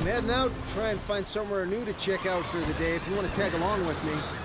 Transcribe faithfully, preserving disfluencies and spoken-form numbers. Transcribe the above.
I'm heading out, try and find somewhere new to check out for the day if you want to tag along with me.